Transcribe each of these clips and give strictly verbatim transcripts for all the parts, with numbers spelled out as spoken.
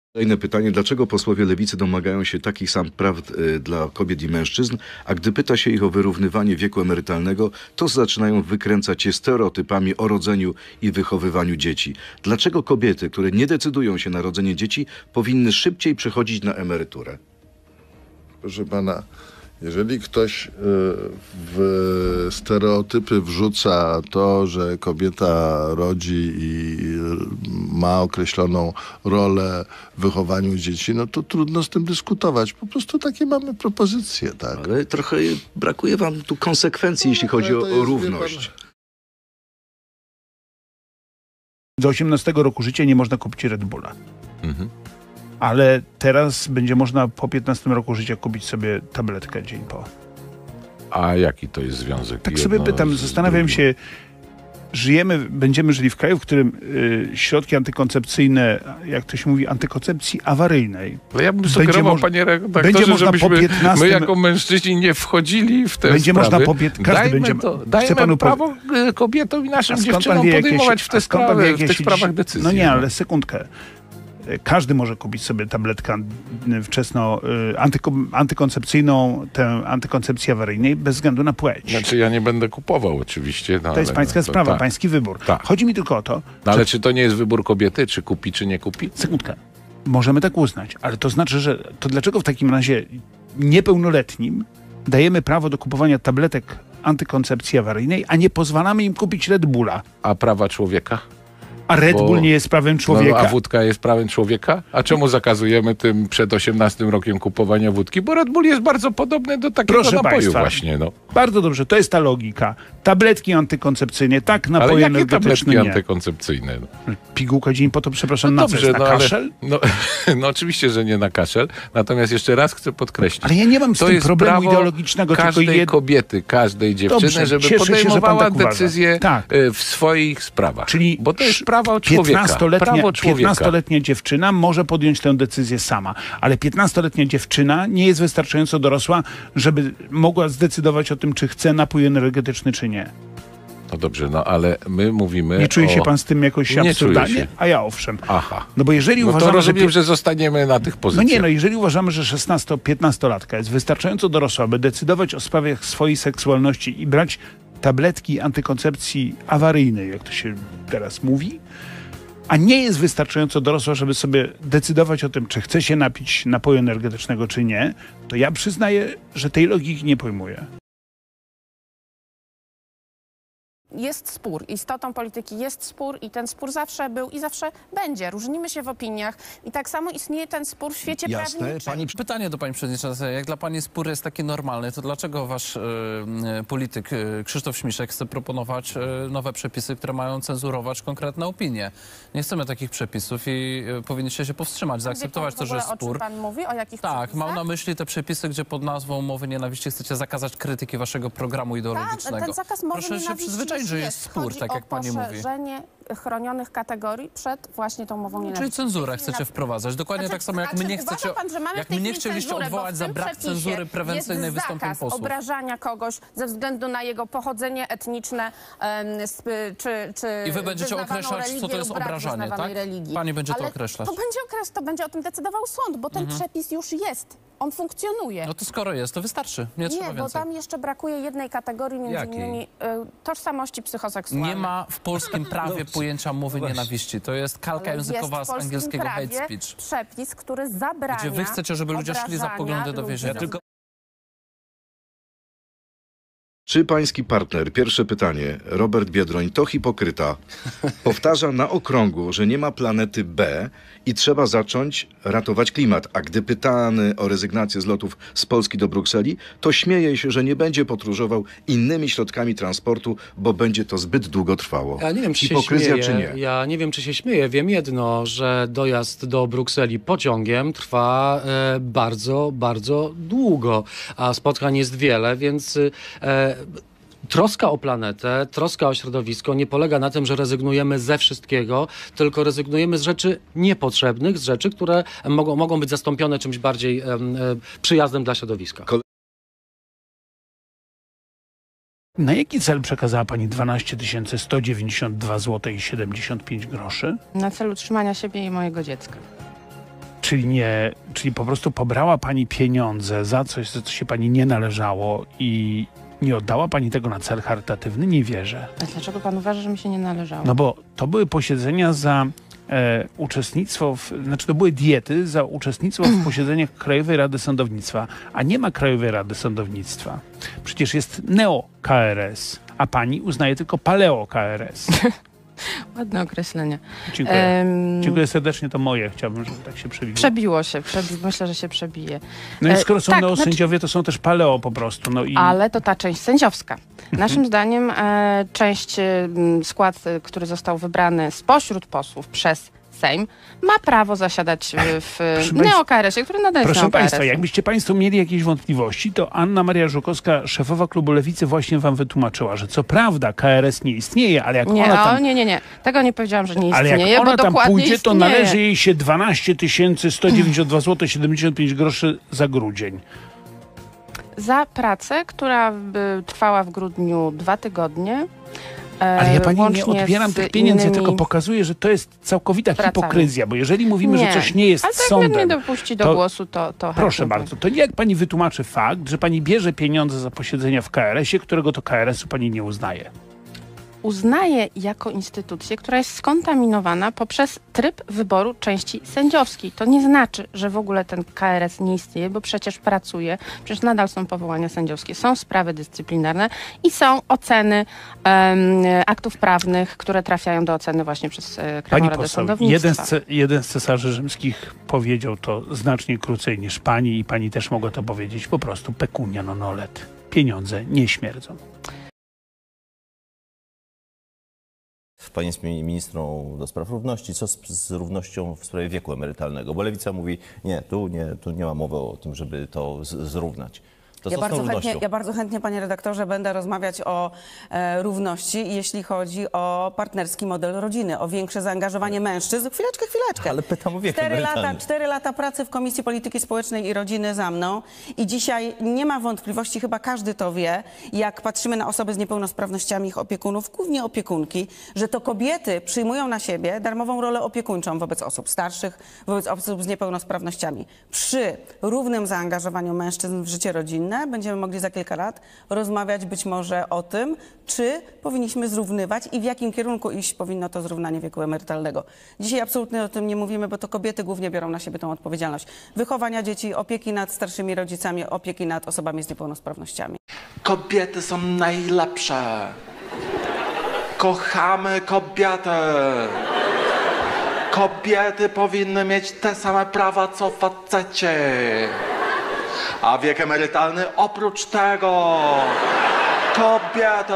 Kolejne pytanie. Dlaczego posłowie Lewicy domagają się takich samych praw y, dla kobiet i mężczyzn, a gdy pyta się ich o wyrównywanie wieku emerytalnego, to zaczynają wykręcać się stereotypami o rodzeniu i wychowywaniu dzieci? Dlaczego kobiety, które nie decydują się na rodzenie dzieci, powinny szybciej przechodzić na emeryturę? Proszę pana, jeżeli ktoś w stereotypy wrzuca to, że kobieta rodzi i ma określoną rolę w wychowaniu dzieci, no to trudno z tym dyskutować. Po prostu takie mamy propozycje, tak. Ale trochę brakuje wam tu konsekwencji, no, jeśli chodzi o, o równość. Do osiemnastego roku życia nie można kupić Red Bulla. Mhm. Ale teraz będzie można po piętnastym roku życia kupić sobie tabletkę dzień po. A jaki to jest związek? Tak sobie pytam, zastanawiam się, żyjemy, będziemy żyli w kraju, w którym y, środki antykoncepcyjne, jak to się mówi, antykoncepcji awaryjnej. Ale ja bym sugerował, panie redaktorze, żebyśmy piętnastym... my jako mężczyźni nie wchodzili w te będzie sprawy. Można po piętnastym... Każdy dajmy będzie... to, dajmy panu prawo po... kobietom i naszym dziewczynom podejmować jakieś... w te sprawy, w tych sprawach decyzji. No nie, ale sekundkę. Każdy może kupić sobie tabletkę wczesno y, antyko, antykoncepcyjną, tę antykoncepcji awaryjnej bez względu na płeć. Znaczy ja nie będę kupował oczywiście. No, to jest pańska no, sprawa, tak. pański wybór. Tak. Chodzi mi tylko o to... No, ale że... czy to nie jest wybór kobiety, czy kupi, czy nie kupi? Sekundkę. Możemy tak uznać, ale to znaczy, że to dlaczego w takim razie niepełnoletnim dajemy prawo do kupowania tabletek antykoncepcji awaryjnej, a nie pozwalamy im kupić Red Bulla? A prawa człowieka? A Red Bull Bo, nie jest prawem człowieka. No, a wódka jest prawem człowieka? A czemu zakazujemy tym przed osiemnastym rokiem kupowania wódki? Bo Red Bull jest bardzo podobny do takiego Proszę napoju państwa, właśnie. No. Bardzo dobrze, to jest ta logika. Tabletki antykoncepcyjne, tak, napoje ale jakie energetyczne tabletki nie. antykoncepcyjne? No. Pigułka dzień po to, przepraszam, no na dobrze, co jest? Na no, kaszel? Ale, no, no oczywiście, że nie na kaszel. Natomiast jeszcze raz chcę podkreślić. Ale ja nie mam z to tym jest problemu prawo ideologicznego. każdej tylko jed... kobiety, każdej dziewczyny, dobrze, żeby cieszę podejmowała się, tak decyzję tak. w swoich sprawach. Czyli bo to jest prawo człowieka. Prawo człowieka. piętnastoletnia dziewczyna może podjąć tę decyzję sama, ale piętnastoletnia dziewczyna nie jest wystarczająco dorosła, żeby mogła zdecydować o tym, czy chce napój energetyczny, czy nie. No dobrze, no ale my mówimy Nie czuje o... się pan z tym jakoś nie absurdalnie? A ja owszem. Aha. No bo jeżeli no uważamy, to rozumiem, że... że zostaniemy na tych pozycjach. No nie, no jeżeli uważamy, że szesnasto-piętnastolatka jest wystarczająco dorosła, by decydować o sprawach swojej seksualności i brać tabletki antykoncepcji awaryjnej, jak to się teraz mówi, a nie jest wystarczająco dorosła, żeby sobie decydować o tym, czy chce się napić napoju energetycznego, czy nie, to ja przyznaję, że tej logiki nie pojmuję. Jest spór. Istotą polityki jest spór i ten spór zawsze był i zawsze będzie. Różnimy się w opiniach i tak samo istnieje ten spór w świecie Jasne, prawniczym. pani... Pytanie do pani przewodniczącej. Jak dla pani spór jest taki normalny, to dlaczego wasz y, y, polityk y, Krzysztof Śmiszek chce proponować y, nowe przepisy, które mają cenzurować konkretne opinie? Nie chcemy takich przepisów i y, powinniście się powstrzymać, zaakceptować to, że jest spór. O czym pan mówi? O jakich tak, przepisach? mam na myśli te przepisy, gdzie pod nazwą mowy nienawiści chcecie zakazać krytyki waszego programu ideologicznego. Ta, ten zakaz mowy Proszę się przyzwyczaić, że jest spór, Chodzi tak jak pani mówi. poszerzenie chronionych kategorii przed właśnie tą mową nienawiści. Czyli cenzurę chcecie wprowadzić. Dokładnie znaczy, tak samo jak znaczy, mnie chcecie, pan, że mamy jak w tej mnie chwili chcieliście cenzurę, odwołać za brak cenzury prewencyjnej wystąpień posłów. Obrażania kogoś ze względu na jego pochodzenie etniczne um, czy, czy I wy będziecie określać, religię, co to jest obrażanie, tak? Religii. Pani będzie Ale to określać. To będzie, okres, to będzie o tym decydował sąd, bo ten mhm. przepis już jest. On funkcjonuje. No to skoro jest, to wystarczy. Nie, trzeba Nie, więcej. bo tam jeszcze brakuje jednej kategorii, między Jakiej? innymi y, tożsamości psychoseksualnej. Nie ma w polskim prawie no, pojęcia mowy no nienawiści. To jest kalka Ale językowa z angielskiego hate speech. Przepis, który zabrania. Gdzie wy chcecie, żeby ludzie szli za poglądy do więzienia. Tylko... Czy pański partner, pierwsze pytanie, Robert Biedroń, to hipokryta, powtarza na okrągło, że nie ma planety B i trzeba zacząć ratować klimat, a gdy pytany o rezygnację z lotów z Polski do Brukseli, to śmieje się, że nie będzie podróżował innymi środkami transportu, bo będzie to zbyt długo trwało. Ja nie wiem, czy Hipokryzja się śmieje. czy nie? Ja nie wiem, czy się śmieję. Wiem jedno, że dojazd do Brukseli pociągiem trwa e, bardzo, bardzo długo, a spotkań jest wiele, więc e, troska o planetę, troska o środowisko nie polega na tym, że rezygnujemy ze wszystkiego, tylko rezygnujemy z rzeczy niepotrzebnych, z rzeczy, które mogą, mogą być zastąpione czymś bardziej e, e, przyjaznym dla środowiska. Na jaki cel przekazała pani dwanaście tysięcy sto dziewięćdziesiąt dwa złote i siedemdziesiąt pięć groszy? Na cel utrzymania siebie i mojego dziecka. Czyli nie, czyli po prostu pobrała pani pieniądze za coś, za co się pani nie należało i nie oddała pani tego na cel charytatywny? Nie wierzę. A dlaczego pan uważa, że mi się nie należało? No bo to były posiedzenia za e, uczestnictwo, w, znaczy to były diety za uczestnictwo w posiedzeniach Krajowej Rady Sądownictwa, a nie ma Krajowej Rady Sądownictwa. Przecież jest neo-K R S, a pani uznaje tylko paleo-K R S. Ładne określenie. Dziękuję. Em, Dziękuję serdecznie, to moje. Chciałbym, żeby tak się przebiło. Przebiło się, przebi myślę, że się przebije. No i E, skoro są tak, neosędziowie, to są też paleo po prostu. No i... Ale to ta część sędziowska. Naszym zdaniem e, część, e, skład, e, który został wybrany spośród posłów przez Sejm, ma prawo zasiadać w, w neo-K R S-ie, który nadal jest Proszę neo-K R S-em. Państwa, jakbyście Państwo mieli jakieś wątpliwości, to Anna Maria Żukowska, szefowa klubu Lewicy, właśnie Wam wytłumaczyła, że co prawda K R S nie istnieje, ale jak Nie, ona tam... o, nie, nie, nie. Tego nie powiedziałam, że nie Ale istnieje, jak ona bo tam dokładnie pójdzie, to istnieje. należy jej się dwanaście tysięcy sto dziewięćdziesiąt dwa złote siedemdziesiąt pięć groszy za grudzień. Za pracę, która by trwała w grudniu dwa tygodnie. Ale ja pani nie łącznie odbieram z tych pieniędzy, innymi tylko pokazuję, że to jest całkowita pracami. hipokryzja, bo jeżeli mówimy, że coś nie jest ale tak sądem... mnie dopuści do to- głosu, to, to Proszę chętnie. bardzo, to jak pani wytłumaczy fakt, że pani bierze pieniądze za posiedzenia w K R S-ie, którego to K R S-u pani nie uznaje? Uznaje jako instytucję, która jest skontaminowana poprzez tryb wyboru części sędziowskiej. To nie znaczy, że w ogóle ten K R S nie istnieje, bo przecież pracuje, przecież nadal są powołania sędziowskie, są sprawy dyscyplinarne i są oceny em, aktów prawnych, które trafiają do oceny właśnie przez e, Krajową Pani Radę poseł, Sądownictwa. jeden z, ce- jeden z cesarzy rzymskich powiedział to znacznie krócej niż pani i pani też mogła to powiedzieć, po prostu pecunia non olet. Pieniądze nie śmierdzą. Pani jest mi- ministrą do spraw równości. Co z, z równością w sprawie wieku emerytalnego? Bo Lewica mówi, nie, tu nie, tu nie ma mowy o tym, żeby to z, zrównać. To Ja co z tą bardzo, chętnie, równością? ja bardzo chętnie, panie redaktorze, będę rozmawiać o e, równości, jeśli chodzi o partnerski model rodziny, o większe zaangażowanie mężczyzn. Chwileczkę, chwileczkę. Ale pytam o wiek Cztery emerytalny. lata, cztery lata pracy w Komisji Polityki Społecznej i Rodziny za mną i dzisiaj nie ma wątpliwości, chyba każdy to wie, jak patrzymy na osoby z niepełnosprawnościami, ich opiekunów, głównie opiekunki, że to kobiety przyjmują na siebie darmową rolę opiekuńczą wobec osób starszych, wobec osób z niepełnosprawnościami. Przy równym zaangażowaniu mężczyzn w życie rodzinne będziemy mogli za kilka lat rozmawiać być może o tym, czy powinniśmy zrównywać i w jakim kierunku iść powinno to zrównanie wieku emerytalnego. Dzisiaj absolutnie o tym nie mówimy, bo to kobiety głównie biorą na siebie tą odpowiedzialność wychowania dzieci, opieki nad starszymi rodzicami, opieki nad osobami z niepełnosprawnościami. Kobiety są najlepsze. Kochamy kobiety. Kobiety powinny mieć te same prawa co faceci. A wiek emerytalny oprócz tego. Kobiety.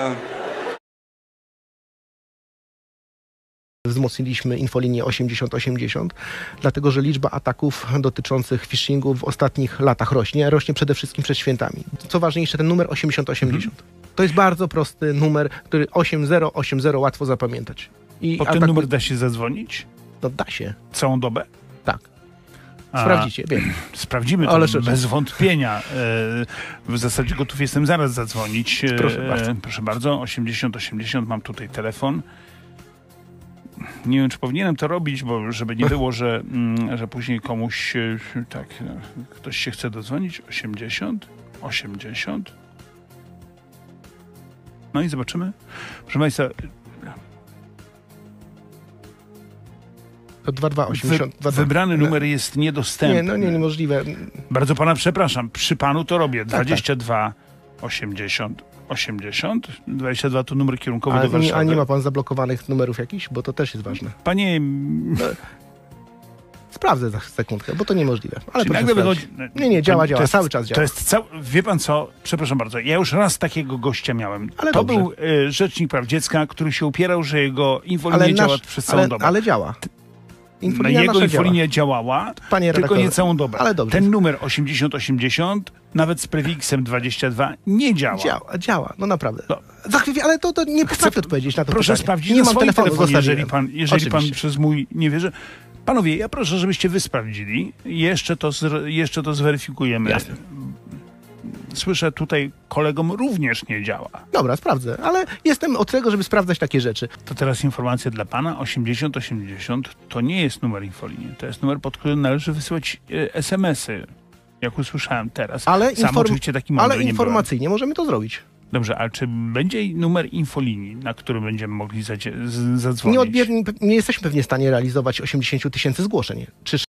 Wzmocniliśmy infolinię osiemdziesiąt osiemdziesiąt, dlatego że liczba ataków dotyczących phishingu w ostatnich latach rośnie, a rośnie przede wszystkim przed świętami. Co ważniejsze, ten numer osiemdziesiąt osiemdziesiąt. To jest bardzo prosty numer, który osiem zero osiem zero łatwo zapamiętać. I Po ten ataku- numer da się zadzwonić? No da się. Całą dobę? Tak. A, Sprawdzicie, wiem. Sprawdzimy to Ale szczerze. bez wątpienia. E, W zasadzie gotów jestem zaraz zadzwonić. E, Proszę bardzo. Proszę bardzo, osiemdziesiąt osiemdziesiąt, mam tutaj telefon. Nie wiem, czy powinienem to robić, bo żeby nie było, że, mm, że później komuś e, tak, no, ktoś się chce dodzwonić. osiemdziesiąt osiemdziesiąt. No i zobaczymy. Proszę Państwa, To dwa dwa osiemdziesiąt. wy, wybrany numer jest niedostępny. Nie, no nie, niemożliwe. Bardzo pana przepraszam, przy panu to robię. tak. dwadzieścia dwa osiemdziesiąt osiemdziesiąt. dwadzieścia dwa to numer kierunkowy A do nie, Warszawy. a nie ma pan zablokowanych numerów jakichś? Bo to też jest ważne. Panie, Sprawdzę za sekundkę, bo to niemożliwe. Ale czy proszę nagle sprawdzić. wychodzi... Nie, nie, działa, to działa, jest- cały czas działa. To jest cał... Wie pan co? Przepraszam bardzo. Ja już raz takiego gościa miałem. Ale to dobrze. był y, rzecznik praw dziecka, który się upierał, że jego infolinia Ale, działa nasz, przez całą ale, dobę. ale działa. No, Infolinia jego nasza infolinia działała, Panie tylko redaktorze, nie całą dobę. ale dobrze. Ten numer osiemdziesiąt osiemdziesiąt, nawet z prefiksem dwadzieścia dwa, nie działa. Działa, działa, no naprawdę. No. Za chwilę, ale to, to nie potrafię odpowiedzieć na to Proszę pytanie. sprawdzić nie na mam swoim telefonu, telefonie, jeżeli zostawiłem. pan, jeżeli pan Oczywiście. przez mój nie wierzy. Panowie, ja proszę, żebyście wy sprawdzili. Jeszcze to, zre- jeszcze to zweryfikujemy. Jasne. słyszę tutaj kolegom również nie działa. Dobra, sprawdzę, ale jestem od tego, żeby sprawdzać takie rzeczy. To teraz informacja dla pana. osiemdziesiąt osiemdziesiąt to nie jest numer infolinii. To jest numer, pod który należy wysyłać e, es em esy. Jak usłyszałem teraz. Ale, Sam inform- oczywiście taki mądry ale nie informacyjnie byłem. możemy to zrobić. Dobrze, ale czy będzie numer infolinii, na który będziemy mogli zacie- z- zadzwonić? Nie, odbier- nie jesteśmy pewnie w stanie realizować osiemdziesiąt tysięcy zgłoszeń. Czy